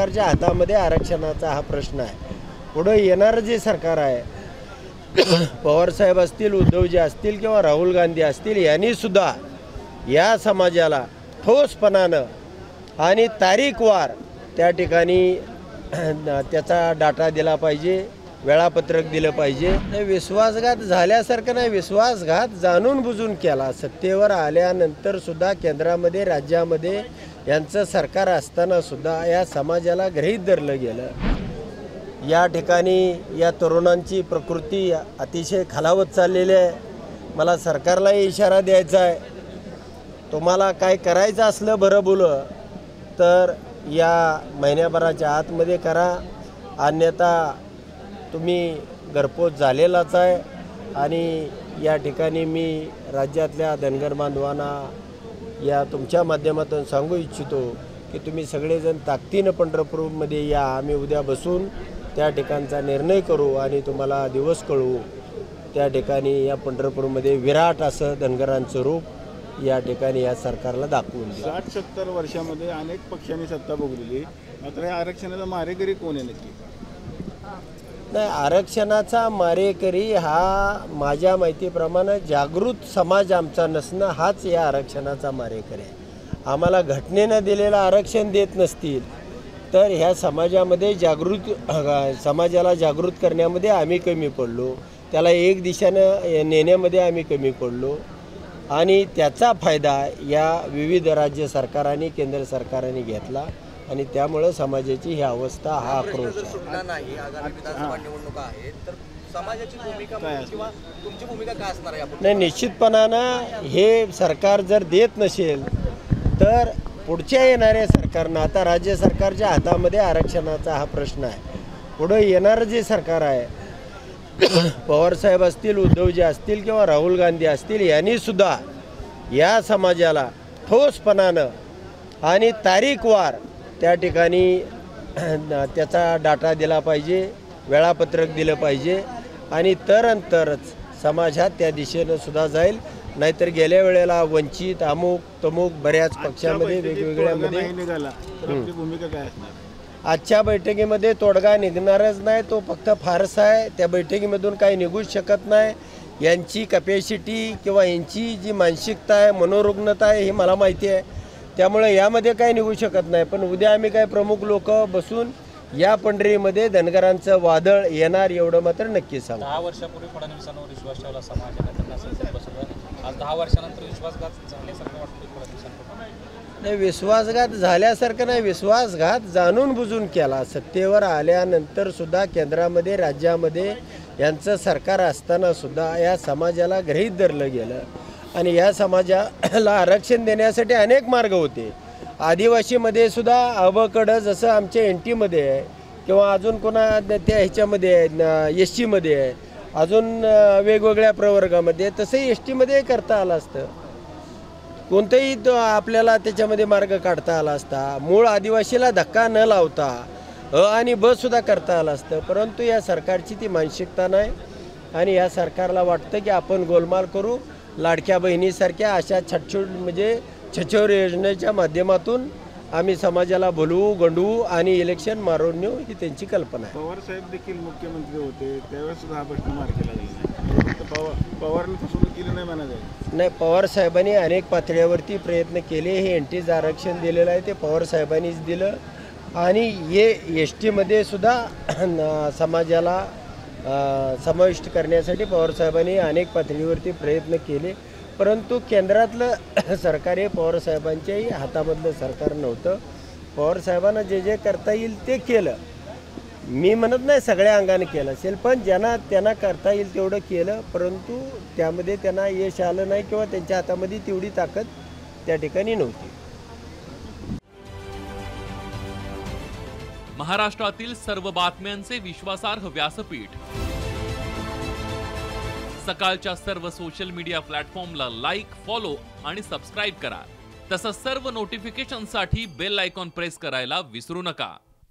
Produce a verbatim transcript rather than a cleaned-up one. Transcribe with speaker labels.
Speaker 1: सरकारच्या हातामध्ये आरक्षणाचा हा प्रश्न आहे। पुढे येणारं जे सरकार आहे, पवारसाहेब असतील, उद्धवजी असतील किंवा राहुल गांधी असतील, यांनी सुद्धा या समाजाला ठोसपणानं आणि तारीखवार त्या ठिकाणी त्याचा डाटा दिला पाहिजे, वेळापत्रक दिलं पाहिजे। विश्वासघात झाल्यासारखं नाही, विश्वासघात जाणून बुजून केला। सत्तेवर आल्यानंतर सुद्धा केंद्रामध्ये राज्यामध्ये यांचं सरकार असताना सुद्धा या समाजाला गृहीत धरलं गेलं। या ठिकाणी या तरुणांची प्रकृती अतिशय खालावत चाललेली आहे। मला सरकारलाही इशारा द्यायचा आहे, तुम्हाला काय करायचं असलं बरं बोलं तर या महिन्याभराच्या आतमध्ये करा, अन्यथा तुम्ही घरपोच झालेलाच आहे। आणि या ठिकाणी मी राज्यातल्या धनगर बांधवांना या तुमच्या माध्यमातून सांगू इच्छितो की तुम्ही सगळेजण ताकदीनं पंढरपूरमध्ये या। आम्ही उद्या बसून त्या ठिकाणचा निर्णय करू आणि तुम्हाला दिवस कळवू। त्या ठिकाणी या पंढरपूरमध्ये विराट असं धनगरांचं रूप या ठिकाणी या सरकारला दाखवून दिलं।
Speaker 2: साठ सत्तर वर्षामध्ये अनेक पक्षांनी सत्ता भोगलेली, मात्र या आरक्षणाचा मारेकरी कोण आहे नक्की?
Speaker 1: नाही, आरक्षणाचा मारेकरी हा माझ्या माहितीप्रमाणे जागृत समाज आमचा नसणं हाच या आरक्षणाचा मारेकरी आहे। आम्हाला घटनेनं दिलेलं आरक्षण देत नसतील तर ह्या समाजामध्ये जागृत समाजाला जागृत करण्यामध्ये आम्ही कमी पडलो, त्याला एक दिशेनं नेण्यामध्ये आम्ही कमी पडलो आणि त्याचा फायदा या विविध राज्य सरकारांनी केंद्र सरकारांनी घेतला आणि त्यामुळे समाजाची ही अवस्था हा आक्रोश
Speaker 3: नाही। आगामी विधानसभा निवडणुका आहेत तर समाजाची भूमिका किंवा तुमची भूमिका काय असणार आहे?
Speaker 1: नाही, निश्चितपणानं हे सरकार जर देत नसेल तर पुढच्या येणाऱ्या सरकारनं, आता राज्य सरकारच्या हातामध्ये आरक्षणाचा हा प्रश्न आहे, पुढे येणारं जे सरकार आहे, पवारसाहेब असतील, उद्धवजी असतील किंवा राहुल गांधी असतील, यांनी सुद्धा या समाजाला ठोसपणानं आणि तारीखवार त्या ठिकाणी त्याचा डाटा दिला पाहिजे, वेळापत्रक दिलं पाहिजे आणि तरंतरच समाज हा त्या दिशेनं सुद्धा जाईल। नाहीतर गेल्या वेळेला वंचित अमुक तमुक बऱ्याच पक्षामध्ये वेगवेगळ्यामध्ये
Speaker 2: भूमिका काय असणार?
Speaker 1: आजच्या बैठकीमध्ये तोडगा निघणारच नाही, तो फक्त फारसा आहे। त्या बैठकीमधून काही निघूच शकत नाही। यांची कॅपॅसिटी किंवा यांची जी मानसिकता आहे, मनोरुग्णता आहे, हे मला माहिती आहे, त्यामुळे यामध्ये काही निघू शकत नाही। पण उद्या आम्ही काय प्रमुख लोक बसून या पंढरीमध्ये धनगरांचं वादळ येणार एवढं मात्र नक्की सांगू।
Speaker 4: दहा वर्षापूर्वी फडणवीसांवर विश्वास ठेवला समाजाने, त्यांना संसद बसवलं, आज दहा वर्षानंतर विश्वासघात झाल्यासारखं वाटतं फडणवीसांकडून?
Speaker 1: नाही, विश्वासघात झाल्यासारखं नाही, विश्वासघात जाणून बुजून केला। सत्तेवर आल्यानंतर सुद्धा केंद्रामध्ये राज्यामध्ये यांचं सरकार असताना सुद्धा या समाजाला गृहीत धरलं गेलं आणि या समाजाला आरक्षण देण्यासाठी अनेक मार्ग होते। आदिवासीमध्ये सुद्धा अबकडं जसं आमच्या एन टीमध्ये आहे किंवा अजून कोणा त्या ह्याच्यामध्ये आहे, एस टीमध्ये आहे, अजून वेगवेगळ्या प्रवर्गामध्ये, तसंही एस टीमध्ये करता आलं असतं। कोणताही तो आपल्याला त्याच्यामध्ये मार्ग काढता आला असता, मूळ आदिवासीला धक्का न लावता अ आणि ब सुद्धा करता आलं असतं। परंतु या सरकारची ती मानसिकता नाही आणि या सरकारला वाटतं की आपण गोलमाल करू, लाडक्या बहिणीसारख्या अशा छटछोट म्हणजे छछोर योजनेच्या माध्यमातून आम्ही समाजाला बोलवू, गंडवू आणि इलेक्शन मारून नेऊ, ही त्यांची कल्पना आहे।
Speaker 2: पवार साहेब देखील मुख्यमंत्री होते, त्यावेळेस सुद्धा हा प्रश्न मार्ग केला गेला, पवार पवारने फसवणूक केली नाही म्हणा जाईल?
Speaker 1: नाही, पवार साहेबांनी अनेक पातळ्यावरती प्रयत्न केले। हे एन टीचं आरक्षण दिलेलं आहे ते पवार साहेबांनीच दिलं आणि हे एस टीमध्ये सुद्धा समाजाला समाविष्ट करण्यासाठी पवार साहेबांनी अनेक पातळीवरती प्रयत्न केले। परंतु केंद्रातलं सरकार हे पवार साहेबांच्याही हातामधलं सरकार नव्हतं। पवार साहेबांना जे जे करता येईल ते केलं। मी म्हणत नाही सगळ्या अंगाने केलं असेल, पण ज्यांना त्यांना करता येईल तेवढं केलं, परंतु त्यामध्ये त्यांना यश आलं नाही किंवा त्यांच्या हातामध्ये तेवढी ताकद त्या ठिकाणी नव्हती।
Speaker 5: महाराष्ट्रातील सर्व बातम्यांचे विश्वासार्ह व्यासपीठ, सकाळच्या सर्व सोशल मीडिया प्लॅटफॉर्मला लाईक, फॉलो आणि सबस्क्राईब करा। तसंच सर्व नोटिफिकेशनसाठी बेल आयकॉन प्रेस करायला विसरू नका।